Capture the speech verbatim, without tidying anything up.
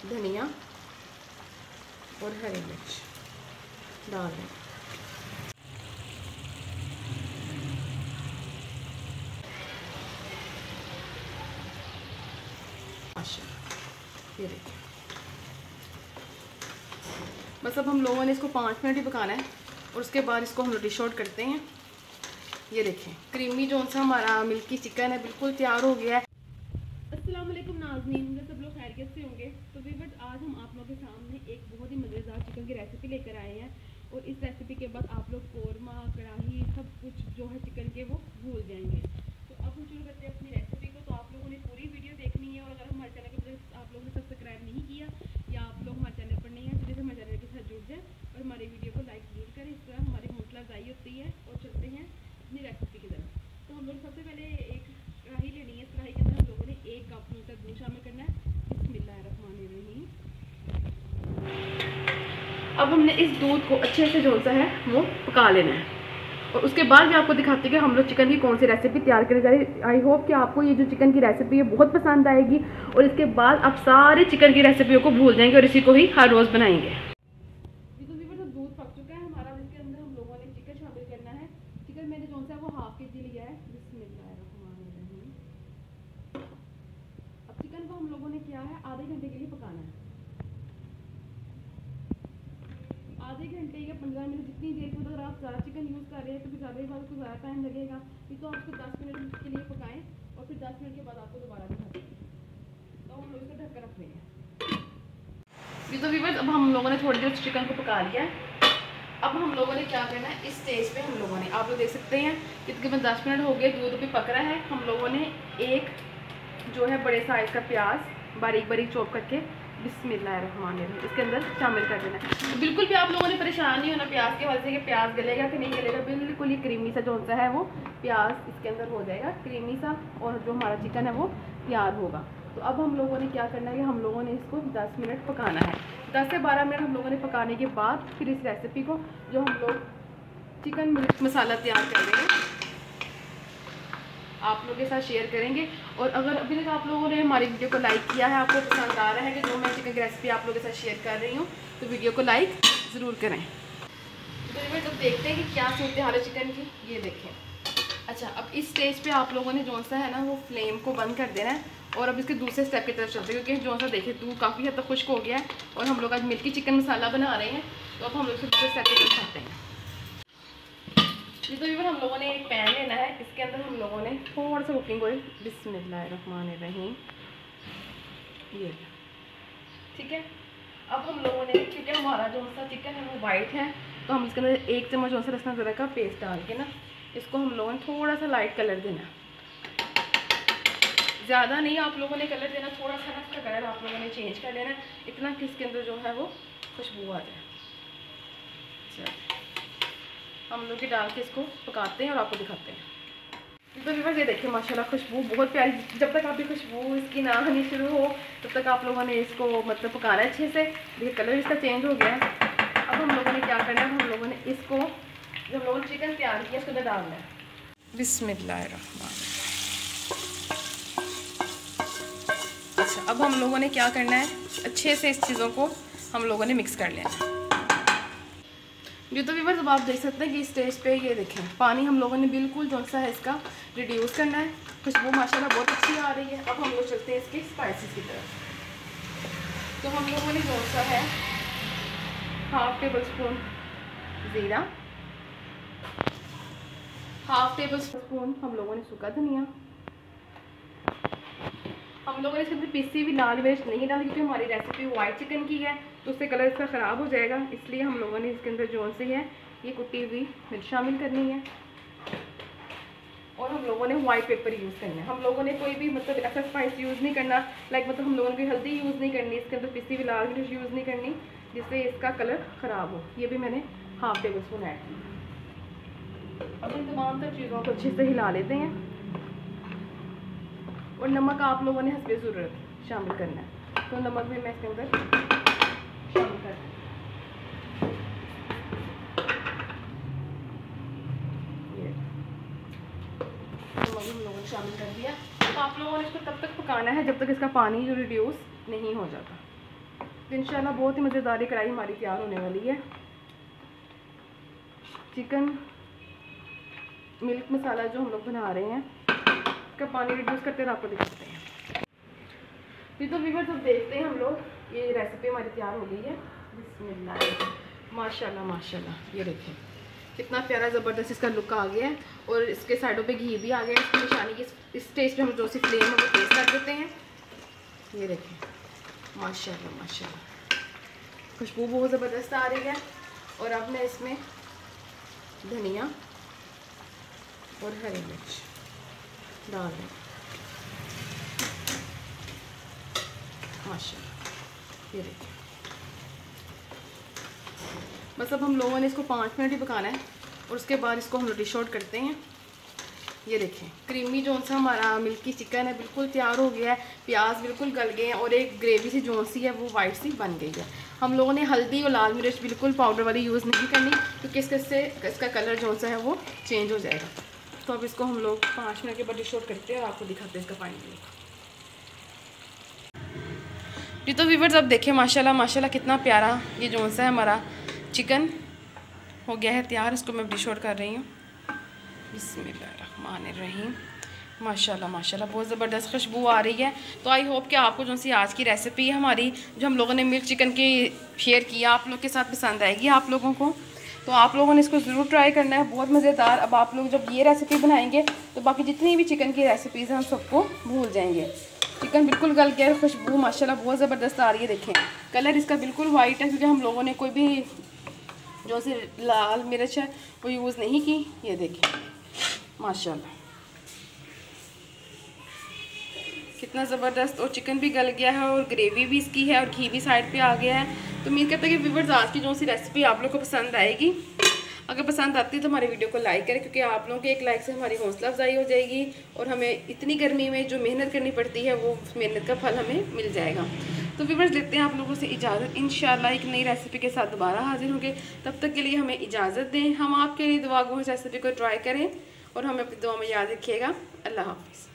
धनिया और हरी मिर्च डाल दें। ये देखिए, बस अब हम लोगों ने इसको पाँच मिनट ही पकाना है और उसके बाद इसको हम लोग डिश आउट करते हैं। ये देखें, क्रीमी जो सा हमारा मिल्की चिकन है बिल्कुल तैयार हो गया है। अस्सलाम वालेकुम नाज़नीन, होंगे सब लोग खैरियत से होंगे। तो वीवर्स, आज हम आप लोगों के सामने एक बहुत ही मज़ेदार चिकन की रेसिपी लेकर आए हैं और इस रेसिपी के बाद आप लोग कौरमा, कढ़ाई सब कुछ जो है चिकन के वो भूल जाएंगे। तो अब हम शुरू करते हैं अपनी रेसिपी को। तो आप लोगों ने पूरी वीडियो देखनी है और अगर हमारे चैनल को आप लोगों ने सब्सक्राइब नहीं किया या आप लोग हमारे चैनल पर नहीं हैं तो जैसे हमारे चैनल के साथ जुड़ जाए और हमारी वीडियो को लाइक जरूर करें। इस तरह हमारी हौसला अफजाई होती है और चलते हैं अपनी रेसिपी की तरफ। तो हम लोग सबसे पहले एक कढ़ाई लेनी है। इस कढ़ाई के अंदर हम लोगों ने एक कप लीटर दूध शामिल करना है। बिस्मिल्लाहिर्रहमानिर्रहीम। अब हमने इस दूध को अच्छे से जो सा है वो पका लेना है और उसके बाद मैं आपको दिखाती हूँ कि हम लोग चिकन की कौन सी रेसिपी तैयार करें जा रही। आई होप कि आपको ये जो चिकन की रेसिपी है बहुत पसंद आएगी और इसके बाद आप सारे चिकन की रेसिपियों को भूल जाएंगे और इसी को ही हर रोज़ बनाएंगे। जी तो वीवर, तो दूध पक चुका है हमारा। इसके अंदर हम लोगों ने चिकन शामिल करना है। चिकन मैंने जो सा है वो हाफ के जी लिया है। बिस्मिल्लाहिर्रहमानिर्रहीम। अब चिकन को हम लोगों ने क्या है आधे घंटे के लिए पकाना है। आधे घंटे या पंद्रह मिनट जितनी देर को अगर आप ज़्यादा चिकन यूज़ कर रहे हैं तो फिर ज़्यादा ही बाद को ज़्यादा टाइम लगेगा। ये तो आप उसको दस मिनट के लिए पकाएं और फिर दस मिनट के बाद आपको दोबारा दिखाते हैं। तो हम लोग इसको ढक कर रख लेंगे। ये तो व्यूअर्स, अब हम लोगों ने थोड़ी देर चिकन को पका लिया है। अब हम लोगों ने क्या करना है, इस स्टेज पे हम लोगों ने, आप लोग देख सकते हैं कि तकरीबन दस मिनट हो गए, दूध भी पक रहा है। हम लोगों ने एक जो है बड़े साइज़ का प्याज बारीक बारीक चॉप करके बिस्मिल्लाहिर्रहमानिर्रहीम इसके अंदर शामिल कर देना है। तो बिल्कुल भी आप लोगों ने परेशान नहीं होना प्याज के वजह से कि प्याज गलेगा कि नहीं गलेगा। बिल्कुल ही क्रीमी सा जो सा है वो प्याज इसके अंदर हो जाएगा क्रीमी सा और जो हमारा चिकन है वो तैयार होगा। तो अब हम लोगों ने क्या करना है कि हम लोगों ने इसको दस मिनट पकाना है। दस से बारह मिनट हम लोगों ने पकाने के बाद फिर इस रेसिपी को जो हम लोग चिकन मिर्च मसाला तैयार कर रहे हैं आप लोगों के साथ शेयर करेंगे। और अगर अभी तक आप लोगों ने हमारी वीडियो को लाइक किया है, आपको पसंद आ रहा है कि जो मैं चिकन की रेसिपी आप लोगों के साथ शेयर कर रही हूँ, तो वीडियो को लाइक ज़रूर करें। तो ये जब देखते हैं कि क्या सूरत हाल है चिकन की, ये देखें। अच्छा, अब इस स्टेज पे आप लोगों ने जो सा है ना वो फ्लेम को बंद कर देना है और अब इसके दूसरे स्टेप की तरफ चलते हैं क्योंकि जो सा देखिए दूध काफ़ी हद तक खुश्क हो गया है और हम लोग आज मिल्की चिकन मसाला बना रहे हैं। तो अब हम लोग इसके दूसरे स्टेप की तरफ चलते हैं। जी तो व्यूअर्स, हम लोगों ने एक पैन लेना है। इसके अंदर हम लोगों ने थोड़ा सा कुकिंग ऑयल बिस्मिल्लाहिर्रहमानिर्रहीम ये ठीक है। अब हम लोगों ने, क्योंकि हमारा जो सा चिकन है वो वाइट है, तो हम इसके अंदर एक चम्मच जो सा लहसुन अदरक का पेस्ट डाल के ना इसको हम लोगों ने थोड़ा सा लाइट कलर देना। ज़्यादा नहीं आप लोगों ने कलर देना, थोड़ा सा ना इसका कलर आप लोगों ने चेंज कर लेना, इतना कि इसके अंदर जो है वो खुशबू आ जाए। चलो हम लोग ये डाल के इसको पकाते हैं और आपको दिखाते हैं। तो व्यूअर्स ये देखिए माशाल्लाह खुशबू बहुत प्यारी। जब तक आपकी खुशबू इसकी ना आनी शुरू हो तब तक आप लोगों ने इसको मतलब पकाना है अच्छे से। देखिए कलर इसका चेंज हो गया है। अब हम लोगों ने क्या करना है, हम लोगों ने इसको जो हम लोगों ने चिकन तैयार किया उसको डालना है। बिस्मिल्लाहिर्रहमानिर्रहीम। अच्छा, अब हम लोगों ने क्या करना है, अच्छे से इस चीज़ों को हम लोगों ने मिक्स कर लेना है। ये तो व्यूअर्स, अब आप देख सकते हैं कि इस स्टेज पे ये देखें पानी हम लोगों ने बिल्कुल जो सा है इसका रिड्यूस करना है। खुशबू माशाल्लाह बहुत अच्छी आ रही है। अब हम लोग चलते हैं इसके स्पाइसेस की तरफ। तो हम लोगों ने जो सा है हाफ टेबल स्पून ज़ीरा, हाफ टेबल स्पून हम लोगों ने सूखा धनिया, हम लोगों ने इसके अंदर पिसी हुई लाल मिर्च नहीं डाली क्योंकि हमारी रेसिपी वाइट चिकन की है तो उससे कलर इसका ख़राब हो जाएगा, इसलिए हम लोगों ने इसके अंदर जो सी है ये कुटी हुई मिर्च शामिल करनी है। और हम लोगों ने वाइट पेपर यूज़ करना है। हम लोगों ने कोई भी मतलब ऐसा स्पाइस यूज़ नहीं करना, लाइक मतलब हम लोगों ने कोई हल्दी यूज़ नहीं करनी, इसके अंदर पिसी हुई लाल मिर्च यूज़ नहीं करनी जिससे इसका कलर ख़राब हो। ये भी मैंने हाफ टेबल स्पून ऐड किया। अब इन तमाम तर चीज़ों को अच्छे से हिला लेते हैं और नमक आप लोगों ने हस्बे ज़रूरत शामिल करना है। तो नमक भी मैं इसके अंदर शामिल कर ये नमक हम लोगों ने शामिल कर दिया। तो आप लोगों ने इसको तब तक पकाना है जब तक इसका पानी जो रिड्यूस नहीं हो जाता। तो इंशाल्लाह बहुत ही मज़ेदार कढ़ाई हमारी तैयार होने वाली है। चिकन मिल्क मसाला जो हम लोग बना रहे हैं इसका पानी रिड्यूस करते हैं और आपको दिखाते हैं। ये तो व्यूअर्स अब देखते हैं हम लोग। ये रेसिपी हमारी तैयार हो गई है। बिस्मिल्लाह, माशाल्लाह माशाल्लाह। ये देखें कितना प्यारा ज़बरदस्त इसका लुक आ गया है और इसके साइडों पे घी भी आ गया है। इसकी निशानी की इस स्टेज पे हम जो सी फ्लेम है वो तेज़ कर देते हैं। ये देखें माशाल्लाह माशाल्लाह, खुशबू बहुत ज़बरदस्त आ रही है। और अब मैं इसमें धनिया और हरी मिर्च डाल दें माशाल्लाह। ये देखिए बस अब हम लोगों ने इसको पाँच मिनट ही पकाना है और उसके बाद इसको हम लोग डिश आउट करते हैं। ये देखें क्रीमी जोन सा हमारा मिल्की चिकन है बिल्कुल तैयार हो गया है। प्याज बिल्कुल गल गए हैं और एक ग्रेवी सी जोन सी है वो वाइट सी बन गई है। हम लोगों ने हल्दी और लाल मिर्च बिल्कुल पाउडर वाली यूज़ नहीं करनी क्योंकि इसके से इसका कलर जोन सा है वो चेंज हो जाएगा। तो अब इसको हम लोग पाँच मिनट के बाद डिश आउट करते हैं और आपको दिखाते हैं इसका फाइनल। जी तो व्यूअर्स अब देखें माशाल्लाह माशाल्लाह कितना प्यारा ये जोन सा है हमारा चिकन हो गया है तैयार। इसको मैं डिश आउट कर रही हूँ। बिस्मिल्लाहिर्रहमानिर्रहीम। माशाल्लाह माशाल्लाह बहुत ज़बरदस्त खुशबू आ रही है। तो आई होप कि आपको जो सी आज की रेसिपी है हमारी जो हम लोगों ने मिल्क चिकन की शेयर किया आप लोग के साथ पसंद आएगी आप लोगों को। तो आप लोगों ने इसको ज़रूर ट्राई करना है, बहुत मज़ेदार। अब आप लोग जब ये रेसिपी बनाएंगे तो बाकी जितनी भी चिकन की रेसिपीज़ हैं हम सबको भूल जाएंगे। चिकन बिल्कुल गल गया, खुशबू माशाल्लाह बहुत ज़बरदस्त आ रही है। देखें कलर इसका बिल्कुल वाइट है क्योंकि हम लोगों ने कोई भी जो से लाल मिर्च है वो यूज़ नहीं की। ये देखें माशाल्लाह कितना ज़बरदस्त और चिकन भी गल गया है और ग्रेवी भी इसकी है और घी भी साइड पे आ गया है। तो उम्मीद करते हैं कि व्यूअर्स आज की जो सी रेसिपी आप लोग को पसंद आएगी। अगर पसंद आती है तो हमारी वीडियो को लाइक करें क्योंकि आप लोगों के एक लाइक से हमारी हौसला अफजाई हो जाएगी और हमें इतनी गर्मी में जो मेहनत करनी पड़ती है वो मेहनत का फल हमें मिल जाएगा। तो व्यूअर्स लेते हैं आप लोगों से इजाज़त। इंशाल्लाह एक नई रेसिपी के साथ दोबारा हाजिर होंगे। तब तक के लिए हमें इजाज़त दें। हम आपके लिए दुआ गो इस रेसिपी को ट्राई करें और हमें अपनी दुआ में याद रखिएगा। अल्लाह हाफ़िज़।